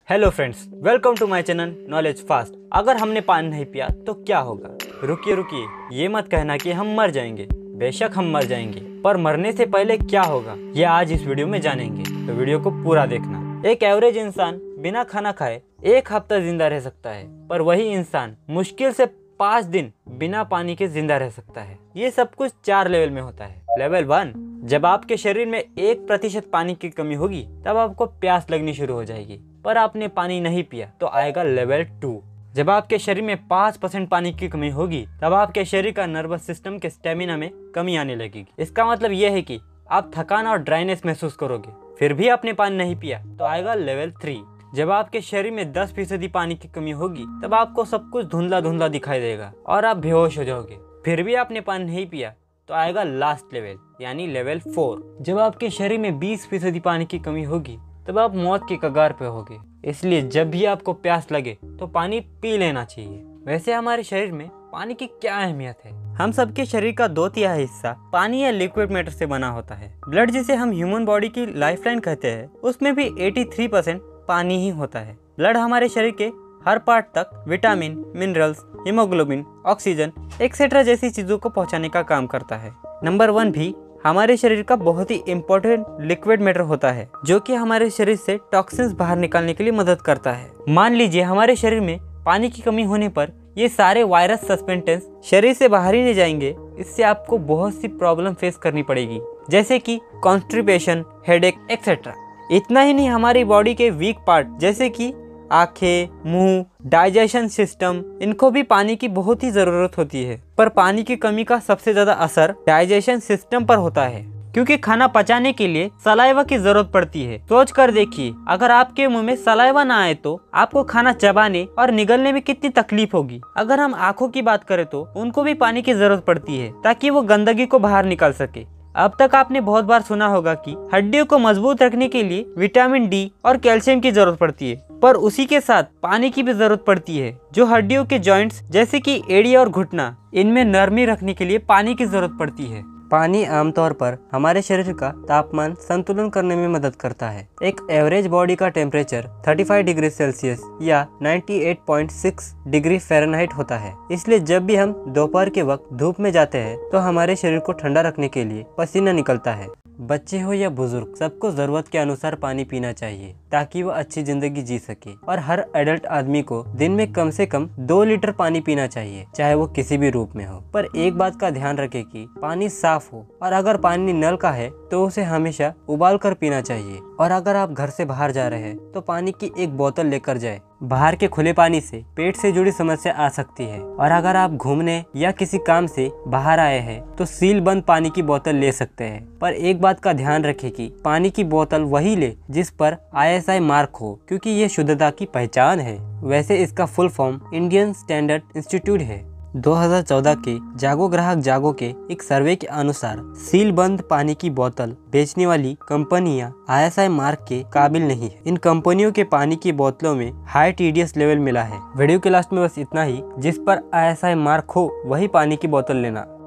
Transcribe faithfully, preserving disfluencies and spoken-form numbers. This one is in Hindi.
Hello friends, welcome to my channel knowledge fast. अगर हमने पानी नहीं पिया तो क्या होगा? रुकिए रुकिए, ये मत कहना कि हम मर जाएंगे। बेशक हम मर जाएंगे, पर मरने से पहले क्या होगा ये आज इस वीडियो में जानेंगे, तो वीडियो को पूरा देखना। एक एवरेज इंसान बिना खाना खाए एक हफ्ता जिंदा रह सकता है, पर वही इंसान मुश्किल से पाँच दिन बिना पानी के जिंदा रह सकता है। ये सब कुछ चार लेवल में होता है। लेवल वन, जब आपके शरीर में एक प्रतिशत पानी की कमी होगी तब आपको प्यास लगनी शुरू हो जाएगी, पर आपने पानी नहीं पिया तो आएगा लेवल टू। जब आपके शरीर में पाँच परसेंट पानी की कमी होगी तब आपके शरीर का नर्वस सिस्टम के स्टेमिना में कमी आने लगेगी। इसका मतलब यह है कि आप थकान और ड्राइनेस महसूस करोगे, फिर भी आपने पानी नहीं पिया तो आएगा लेवल थ्री। जब आपके शरीर में दस फीसदी पानी की कमी होगी तब आपको सब कुछ धुंधला धुंधला दिखाई देगा और आप बेहोश हो जाओगे, फिर भी आपने पानी नहीं पिया तो आएगा लास्ट लेवल यानी लेवल फोर। जब आपके शरीर में बीस फीसदी पानी की कमी होगी तब आप मौत के कगार पे होगे। इसलिए जब भी आपको प्यास लगे तो पानी पी लेना चाहिए। वैसे हमारे शरीर में पानी की क्या अहमियत है? हम सबके शरीर का दो तिहाई हिस्सा पानी या लिक्विड मैटर से बना होता है। ब्लड, जिसे हम ह्यूमन बॉडी की लाइफलाइन कहते हैं, उसमें भी तिरासी परसेंट पानी ही होता है। ब्लड हमारे शरीर के हर पार्ट तक vitamin, minerals, haemoglobin, oxygen etcetera जैसी चीजों को पहुंचाने का काम करता है। नंबर वन भी हमारे शरीर का बहुत ही इम्पोर्टेंट लिक्विड मैटर होता है, जो कि हमारे शरीर से टॉक्सिन्स बाहर निकालने के लिए मदद करता है। मान लीजिए हमारे शरीर में पानी की कमी होने पर ये सारे वायरस सस्पेंटेंस शरीर से बाहर ही नहीं जाएंगे। इससे आपको बहुत सी प्रॉब्लम फेस करनी पड़ेगी, जैसे कि कॉन्स्टिपेशन, हेडेक एक्सेट्रा। इतना ही नहीं, हमारी बॉडी के वीक पार्ट जैसे कि आंखें, मुंह, डाइजेशन सिस्टम, इनको भी पानी की बहुत ही जरूरत होती है। पर पानी की कमी का सबसे ज्यादा असर डाइजेशन सिस्टम पर होता है, क्योंकि खाना पचाने के लिए सलाइवा की जरूरत पड़ती है। सोच कर देखिए, अगर आपके मुंह में सलाइवा ना आए तो आपको खाना चबाने और निगलने में कितनी तकलीफ होगी। अगर हम आंखों की बात करें तो उनको भी पानी की जरूरत पड़ती है ताकि वो गंदगी को बाहर निकाल सके। अब तक आपने बहुत बार सुना होगा कि हड्डियों को मजबूत रखने के लिए विटामिन डी और कैल्शियम की जरूरत पड़ती है, पर उसी के साथ पानी की भी जरूरत पड़ती है, जो हड्डियों के जॉइंट्स जैसे कि एड़ी और घुटना, इनमें नरमी रखने के लिए पानी की जरूरत पड़ती है। पानी आमतौर पर हमारे शरीर का तापमान संतुलन करने में मदद करता है। एक एवरेज बॉडी का टेम्परेचर पैंतीस डिग्री सेल्सियस या अट्ठानवे पॉइंट छह डिग्री फ़ारेनहाइट होता है। इसलिए जब भी हम दोपहर के वक्त धूप में जाते हैं तो हमारे शरीर को ठंडा रखने के लिए पसीना निकलता है। बच्चे हो या बुजुर्ग, सबको जरूरत के अनुसार पानी पीना चाहिए ताकि वो अच्छी जिंदगी जी सके। और हर एडल्ट आदमी को दिन में कम से कम दो लीटर पानी पीना चाहिए, चाहे वो किसी भी रूप में हो। पर एक बात का ध्यान रखें कि पानी साफ हो, और अगर पानी नल का है तो उसे हमेशा उबाल कर पीना चाहिए। और अगर आप घर से बाहर जा रहे हैं तो पानी की एक बोतल लेकर जाए। बाहर के खुले पानी से पेट से जुड़ी समस्या आ सकती है। और अगर आप घूमने या किसी काम से बाहर आए हैं तो सील बंद पानी की बोतल ले सकते हैं। पर एक बात का ध्यान रखें कि पानी की बोतल वही ले जिस पर आई एस आई मार्क हो, क्योंकि ये शुद्धता की पहचान है। वैसे इसका full form Indian standard institute है। दो हज़ार चौदह के जागो ग्राहक जागो के एक सर्वे के अनुसार सील बंद पानी की बोतल बेचने वाली कंपनियां आई एस आई मार्क के काबिल नहीं है। इन कंपनियों के पानी की बोतलों में high T D S level मिला है। वीडियो के लास्ट में बस इतना ही, जिस पर आई एस आई मार्क हो वही पानी की बोतल लेना।